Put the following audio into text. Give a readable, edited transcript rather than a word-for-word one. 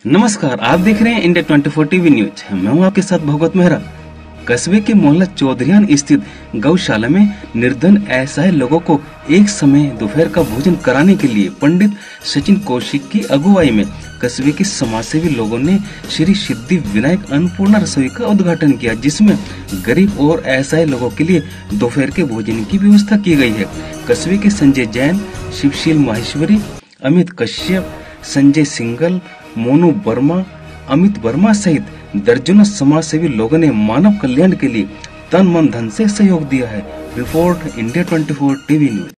नमस्कार, आप देख रहे हैं इंडिया 24 टीवी न्यूज। मैं हूं आपके साथ भगवत मेहरा। कस्बे के मोहल्ला चौधरियान स्थित गौशाला में निर्धन असहाय लोगों को एक समय दोपहर का भोजन कराने के लिए पंडित सचिन कौशिक की अगुवाई में कस्बे के समाजसेवी लोगों ने श्री सिद्धि विनायक अन्नपूर्णा रसोई का उद्घाटन किया, जिसमें गरीब और असहाय लोगों के लिए दोपहर के भोजन की व्यवस्था की गई है। कस्बे के संजय जैन, शिवशील माहेश्वरी, अमित कश्यप, संजय सिंगल, मोनू वर्मा, अमित वर्मा सहित दर्जनों समाजसेवी लोगों ने मानव कल्याण के लिए तन मन धन से सहयोग दिया है। Report India 24 TV news.